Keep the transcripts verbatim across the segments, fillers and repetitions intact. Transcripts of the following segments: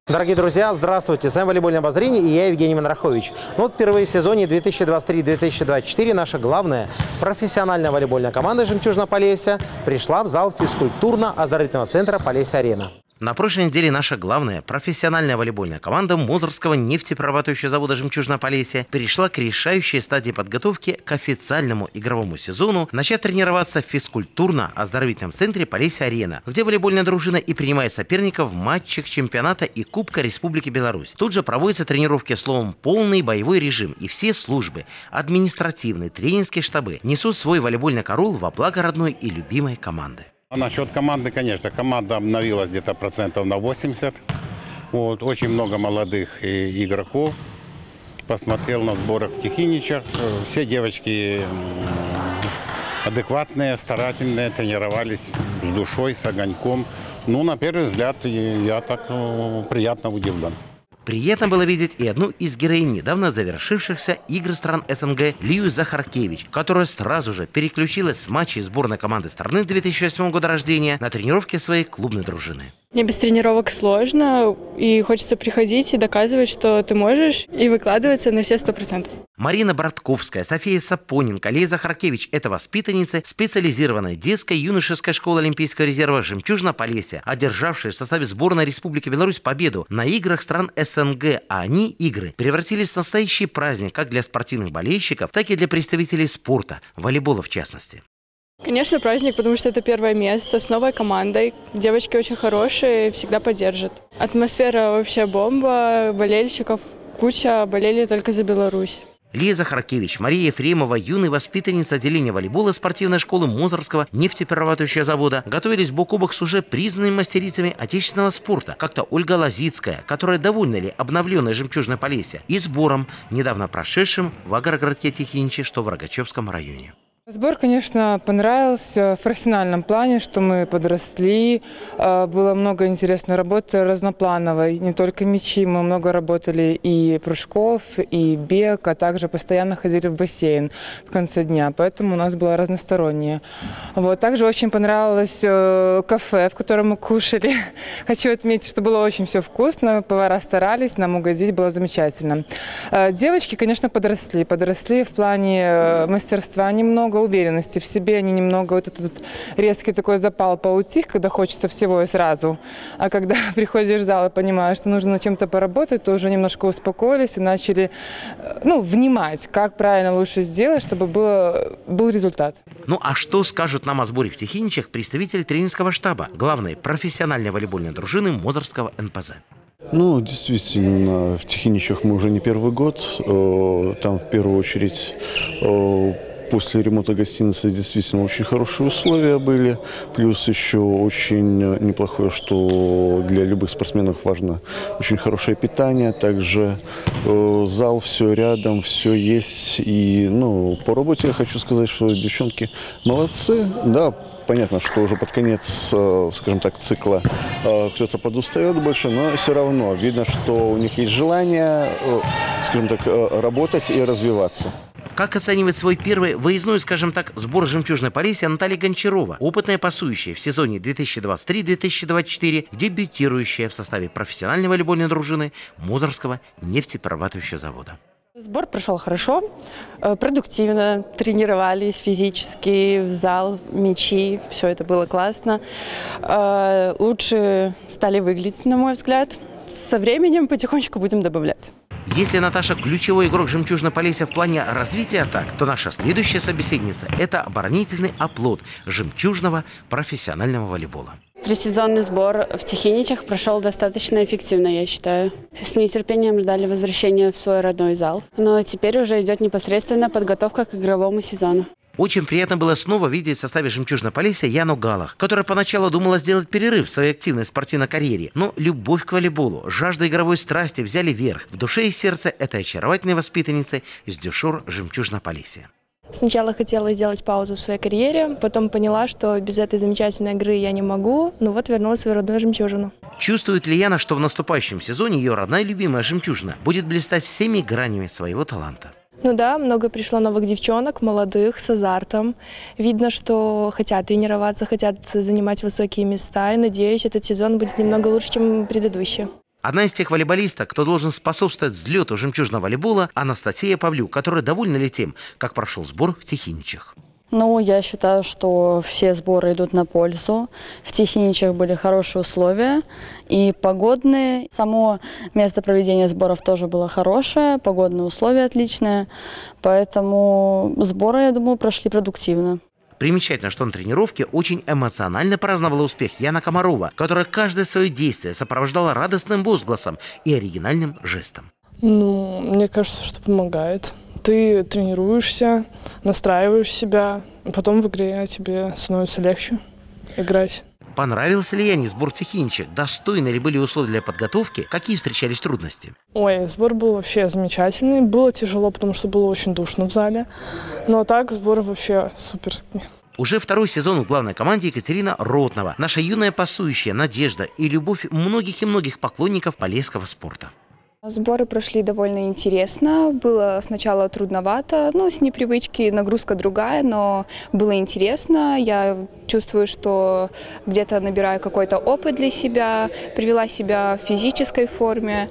Дорогие друзья, здравствуйте! С вами «Волейбольное обозрение» и я, Евгений Манрахович. Ну вот впервые в сезоне две тысячи двадцать три — две тысячи двадцать четыре наша главная профессиональная волейбольная команда «Жемчужина Полесья» пришла в зал физкультурно-оздоровительного центра «Полесья-арена». На прошлой неделе наша главная профессиональная волейбольная команда Мозырского нефтеперерабатывающего завода «Жемчужина Полесья» перешла к решающей стадии подготовки к официальному игровому сезону, начав тренироваться в физкультурно-оздоровительном центре «Полесья-арена», где волейбольная дружина и принимает соперников в матчах чемпионата и Кубка Республики Беларусь. Тут же проводятся тренировки, словом, полный боевой режим, и все службы, административные, тренерские штабы несут свой волейбольный караул во благо родной и любимой команды. А насчет команды, конечно, команда обновилась где-то процентов на восемьдесят. Вот, очень много молодых игроков. Посмотрел на сборах в Тихиничах. Все девочки адекватные, старательные, тренировались с душой, с огоньком. Ну, на первый взгляд, я так приятно удивлен. Приятно было видеть и одну из героинь недавно завершившихся игр стран СНГ Лию Захаркевич, которая сразу же переключилась с матчей сборной команды страны две тысячи восьмого года рождения на тренировки своей клубной дружины. Мне без тренировок сложно, и хочется приходить и доказывать, что ты можешь, и выкладываться на все сто процентов. Марина Братковская, София Сапоненко, Лия Захаркевич – это воспитанницы специализированной детской юношеской школы Олимпийского резерва «Жемчужина Полесья», одержавшие в составе сборной Республики Беларусь победу на играх стран СНГ. А они, игры, превратились в настоящий праздник как для спортивных болельщиков, так и для представителей спорта, волейбола в частности. Конечно, праздник, потому что это первое место с новой командой. Девочки очень хорошие, всегда поддержат. Атмосфера вообще бомба, болельщиков куча, болели только за Беларусь. Лия Захаркевич, Мария Ефремова, юные воспитанницы отделения волейбола спортивной школы Мозырского нефтеперерабатывающего завода, готовились бок о бок с уже признанными мастерицами отечественного спорта, как-то Ольга Лозицкая, которая довольна ли обновленной «Жемчужной Полесья» и сбором, недавно прошедшим в агрогородке Тихиничи, что в Рогачевском районе. Сбор, конечно, понравился в профессиональном плане, что мы подросли. Было много интересной работы разноплановой. Не только мячи, мы много работали и прыжков, и бег, а также постоянно ходили в бассейн в конце дня. Поэтому у нас было разностороннее. Вот. Также очень понравилось кафе, в котором мы кушали. Хочу отметить, что было очень все вкусно. Повара старались, нам угодить было замечательно. Девочки, конечно, подросли. Подросли в плане мастерства немного, уверенности в себе, они немного вот этот резкий такой запал поутих, когда хочется всего и сразу. А когда приходишь в зал и понимаешь, что нужно над чем-то поработать, то уже немножко успокоились и начали, ну, внимать, как правильно лучше сделать, чтобы было, был результат. Ну а что скажут нам о сборе в Тихиничах представители тренерского штаба главной профессиональной волейбольной дружины Мозырского эн пэ зэ? Ну, действительно, в Тихиничах мы уже не первый год. Там в первую очередь после ремонта гостиницы действительно очень хорошие условия были. Плюс еще очень неплохое, что для любых спортсменов важно очень хорошее питание. Также э, зал, все рядом, все есть. И ну, по работе я хочу сказать, что девчонки молодцы. Да, понятно, что уже под конец, э, скажем так, цикла э, кто-то подустает больше, но все равно видно, что у них есть желание, э, скажем так, э, работать и развиваться. Как оценивает свой первый выездной, скажем так, сбор «Жемчужной Полесья» Наталья Гончарова, опытная пасующая в сезоне две тысячи двадцать три — две тысячи двадцать четыре, дебютирующая в составе профессиональной волейбольной дружины Мозырского нефтеперерабатывающего завода. Сбор прошел хорошо, продуктивно, тренировались физически, в зал, мячи, все это было классно. Лучше стали выглядеть, на мой взгляд. Со временем потихонечку будем добавлять. Если Наташа ключевой игрок «Жемчужной Полесья» в плане развития атак, то наша следующая собеседница – это оборонительный оплот жемчужного профессионального волейбола. Предсезонный сбор в Тихиничах прошел достаточно эффективно, я считаю. С нетерпением ждали возвращения в свой родной зал. Но теперь уже идет непосредственно подготовка к игровому сезону. Очень приятно было снова видеть в составе «Жемчужной Полесья» Яну Галах, которая поначалу думала сделать перерыв в своей активной спортивной карьере. Но любовь к волейболу, жажда игровой страсти взяли верх в душе и сердце этой очаровательной воспитанницы из дюшор «Жемчужной Полесья». Сначала хотела сделать паузу в своей карьере, потом поняла, что без этой замечательной игры я не могу, ну вот вернулась в свою родную «Жемчужину». Чувствует ли Яна, что в наступающем сезоне ее родная любимая «Жемчужина» будет блистать всеми гранями своего таланта? Ну да, много пришло новых девчонок, молодых, с азартом. Видно, что хотят тренироваться, хотят занимать высокие места. И надеюсь, этот сезон будет немного лучше, чем предыдущий. Одна из тех волейболисток, кто должен способствовать взлету жемчужного волейбола, Анастасия Павлюк, которая довольна ли тем, как прошел сбор в Тихиничах. Ну, я считаю, что все сборы идут на пользу. В Тихиничах были хорошие условия и погодные. Само место проведения сборов тоже было хорошее, погодные условия отличные. Поэтому сборы, я думаю, прошли продуктивно. Примечательно, что на тренировке очень эмоционально праздновала успех Яна Комарова, которая каждое свое действие сопровождала радостным возгласом и оригинальным жестом. Ну, мне кажется, что помогает. Ты тренируешься, настраиваешь себя, а потом в игре тебе становится легче играть. Понравился ли Яне сбор в Тихиничах? Достойны ли были условия для подготовки? Какие встречались трудности? Ой, сбор был вообще замечательный. Было тяжело, потому что было очень душно в зале. Но так сбор вообще суперский. Уже второй сезон в главной команде Екатерина Ротнова. Наша юная пасующая надежда и любовь многих и многих поклонников полесского спорта. Сборы прошли довольно интересно. Было сначала трудновато, ну, с непривычки, нагрузка другая, но было интересно. Я чувствую, что где-то набираю какой-то опыт для себя, привела себя в физической форме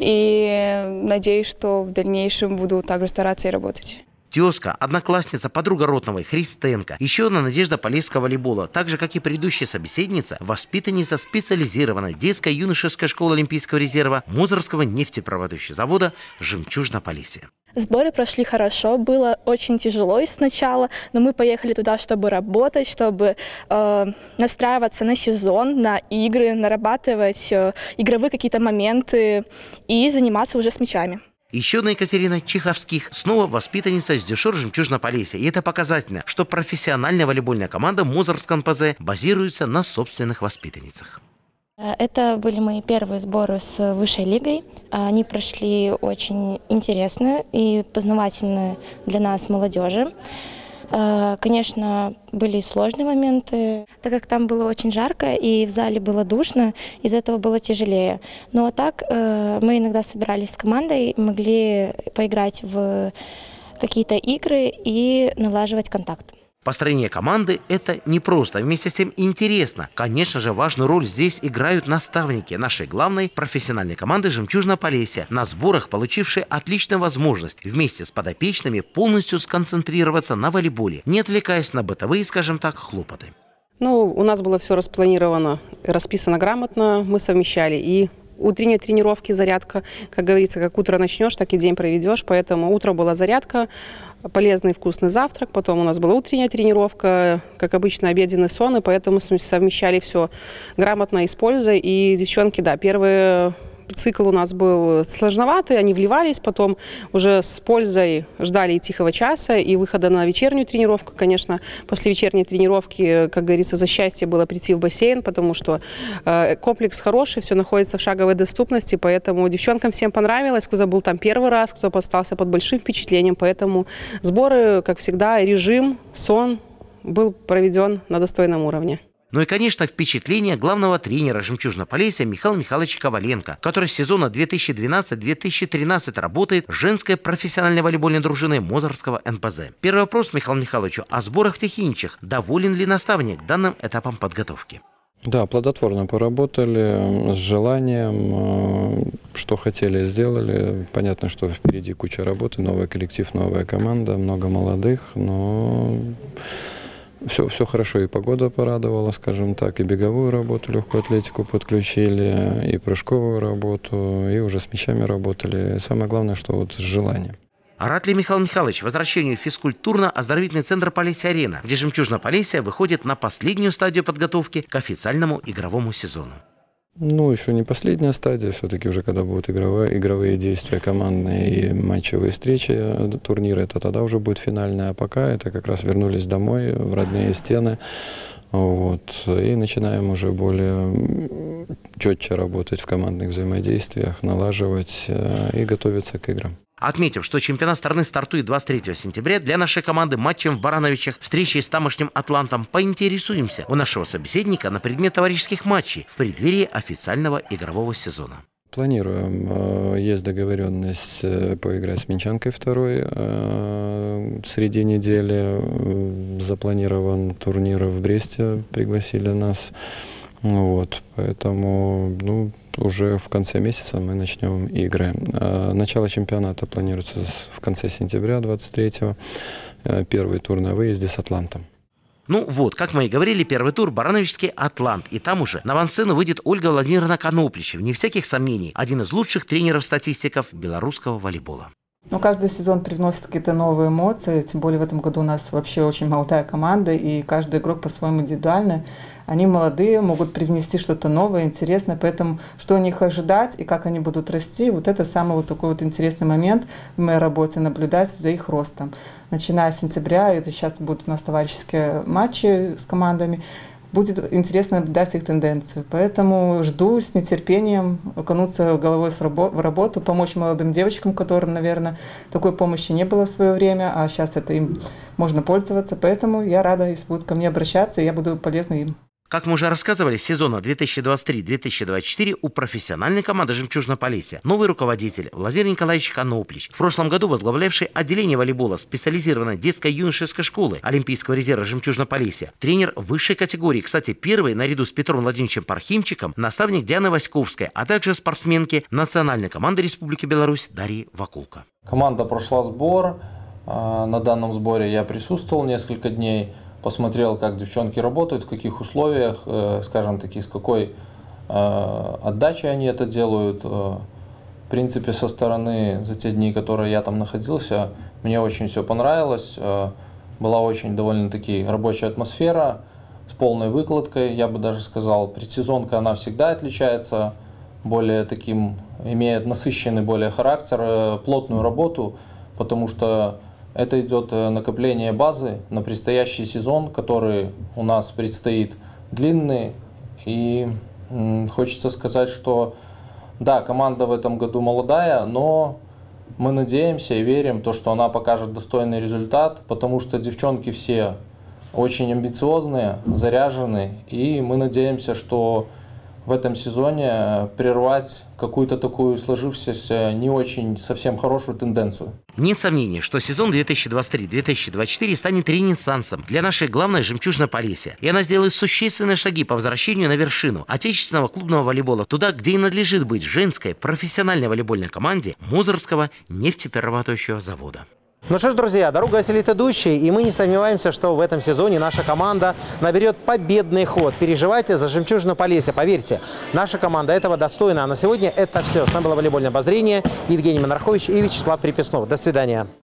и надеюсь, что в дальнейшем буду также стараться и работать. Тезка, одноклассница, подруга Ротновой Христенко, еще одна надежда полесского волейбола, так же, как и предыдущая собеседница, воспитанница специализированной детской юношеской школы Олимпийского резерва Мозырского нефтеперерабатывающего завода «Жемчужина-Полесье». Сборы прошли хорошо, было очень тяжело сначала, но мы поехали туда, чтобы работать, чтобы э, настраиваться на сезон, на игры, нарабатывать э, игровые какие-то моменты и заниматься уже с мячами. Еще одна Екатерина Чеховских, снова воспитанница из Дюшор Жемчужина-Полесье. И это показательно, что профессиональная волейбольная команда Мозырского эн пэ зэ базируется на собственных воспитанницах. Это были мои первые сборы с высшей лигой. Они прошли очень интересно и познавательно для нас, молодежи. Конечно, были сложные моменты, так как там было очень жарко и в зале было душно, из-за этого было тяжелее. Ну а так мы иногда собирались с командой, могли поиграть в какие-то игры и налаживать контакт. Построение команды – это непросто, вместе с тем интересно. Конечно же, важную роль здесь играют наставники нашей главной профессиональной команды «Жемчужина-Полесье», на сборах получившие отличную возможность вместе с подопечными полностью сконцентрироваться на волейболе, не отвлекаясь на бытовые, скажем так, хлопоты. Ну, у нас было все распланировано, расписано грамотно, мы совмещали и утренние тренировки, зарядка, как говорится, как утро начнешь, так и день проведешь, поэтому утро была зарядка, полезный вкусный завтрак, потом у нас была утренняя тренировка, как обычно обеденный сон, и поэтому совмещали все грамотно и с пользой. И девчонки, да, первый цикл у нас был сложноватый, они вливались, потом уже с пользой ждали и тихого часа, и выхода на вечернюю тренировку. Конечно, после вечерней тренировки, как говорится, за счастье было прийти в бассейн, потому что э, комплекс хороший, все находится в шаговой доступности, поэтому девчонкам всем понравилось, кто-то был там первый раз, кто остался под большим впечатлением, поэтому сборы, как всегда, режим, сон был проведен на достойном уровне. Ну и, конечно, впечатление главного тренера «Жемчужина-Полесья» Михаила Михайловича Коваленко, который с сезона две тысячи двенадцать — две тысячи тринадцать работает женской профессиональной волейбольной дружиной Мозырского эн пэ зэ. Первый вопрос Михаилу Михайловичу о сборах в Тихиничах. Доволен ли наставник данным этапом подготовки? Да, плодотворно поработали, с желанием, что хотели, сделали. Понятно, что впереди куча работы, новый коллектив, новая команда, много молодых, но... Все, все хорошо, и погода порадовала, скажем так, и беговую работу, легкую атлетику подключили, и прыжковую работу, и уже с мячами работали. Самое главное, что вот с желанием. А рад ли Михаил Михайлович возвращению в физкультурно-оздоровительный центр «Полесье-арена», где «Жемчужина-Полесье» выходит на последнюю стадию подготовки к официальному игровому сезону? Ну, еще не последняя стадия, все-таки уже когда будут игровые, игровые действия, командные и матчевые встречи, турниры, это тогда уже будет финальная, а пока это как раз вернулись домой, в родные стены, вот, и начинаем уже более четче работать в командных взаимодействиях, налаживать и готовиться к играм. Отметим, что чемпионат страны стартует двадцать третьего сентября. Для нашей команды матчем в Барановичах, встречей с тамошним Атлантом, поинтересуемся у нашего собеседника на предмет товарищеских матчей в преддверии официального игрового сезона. Планируем. Есть договоренность поиграть с Минчанкой второй. Среди недели запланирован турнир в Бресте, пригласили нас. Вот, поэтому, ну, уже в конце месяца мы начнем игры. Начало чемпионата планируется в конце сентября двадцать третьего. Первый тур на выезде с Атлантом. Ну вот, как мы и говорили, первый тур – Барановичский Атлант. И там уже на авансцену выйдет Ольга Владимировна Коноплищева. Вне всяких сомнений, один из лучших тренеров-статистиков белорусского волейбола. Ну, каждый сезон привносит какие-то новые эмоции, тем более в этом году у нас вообще очень молодая команда, и каждый игрок по-своему индивидуальный. Они молодые, могут привнести что-то новое, интересное, поэтому что у них ожидать и как они будут расти, вот это самый вот такой вот интересный момент в моей работе, наблюдать за их ростом. Начиная с сентября, это сейчас будут у нас товарищеские матчи с командами, будет интересно наблюдать их тенденцию. Поэтому жду с нетерпением окунуться головой в работу, помочь молодым девочкам, которым, наверное, такой помощи не было в свое время, а сейчас это им можно пользоваться. Поэтому я рада, если будут ко мне обращаться, и я буду полезна им. Как мы уже рассказывали, с сезона две тысячи двадцать три — две тысячи двадцать четыре у профессиональной команды «Жемчужного Полесья» новый руководитель Владимир Николаевич Коноплищ, в прошлом году возглавлявший отделение волейбола специализированной детской юношеской школы Олимпийского резерва «Жемчужного Полесья», тренер высшей категории, кстати, первый, наряду с Петром Владимировичем Пархимчиком, наставник Дианы Васьковской, а также спортсменки национальной команды Республики Беларусь Дарьи Вакулко. Команда прошла сбор, на данном сборе я присутствовал несколько дней. Посмотрел, как девчонки работают, в каких условиях, скажем таки, с какой отдачей они это делают. В принципе, со стороны, за те дни, которые я там находился, мне очень все понравилось. Была очень довольно-таки рабочая атмосфера с полной выкладкой, я бы даже сказал. Предсезонка, она всегда отличается, более таким, имеет насыщенный более характер, плотную работу, потому что это идет накопление базы на предстоящий сезон, который у нас предстоит длинный. И хочется сказать, что да, команда в этом году молодая, но мы надеемся и верим, то, что она покажет достойный результат, потому что девчонки все очень амбициозные, заряжены, и мы надеемся, что в этом сезоне прервать какую-то такую сложившуюся не очень совсем хорошую тенденцию. Нет сомнений, что сезон две тысячи двадцать три — две тысячи двадцать четыре станет ренессансом для нашей главной «Жемчужной Полесья». И она сделает существенные шаги по возвращению на вершину отечественного клубного волейбола, туда, где и надлежит быть женской профессиональной волейбольной команде Мозырского нефтеперерабатывающего завода. Ну что ж, друзья, дорога осилит идущий, и мы не сомневаемся, что в этом сезоне наша команда наберет победный ход. Переживайте за «Жемчужное Полесье», поверьте, наша команда этого достойна. А на сегодня это все. С вами было волейбольное обозрение. Евгений Монархович и Вячеслав Припяснов. До свидания.